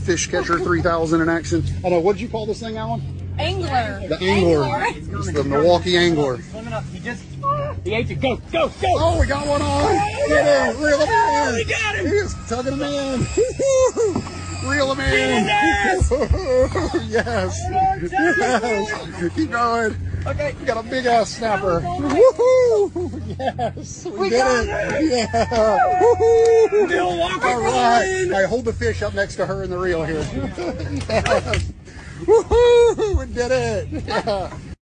Fish Catcher 3000 in action. I know, what did you call this thing, Alan? Angler. The Angler. It's the Milwaukee Angler. He ate it. Go, go, go. Oh, we got one on. Get him. Reel him in. We got him. He is tugging him in. Reel him in. Yes. Yes. Keep going. Okay. We got a big ass snapper. Woohoo! Yes. We did it. Yeah. Woohoo! Milwaukee. All right. I hold the fish up next to her in the reel here. Yes. Woohoo! We did it. Yeah.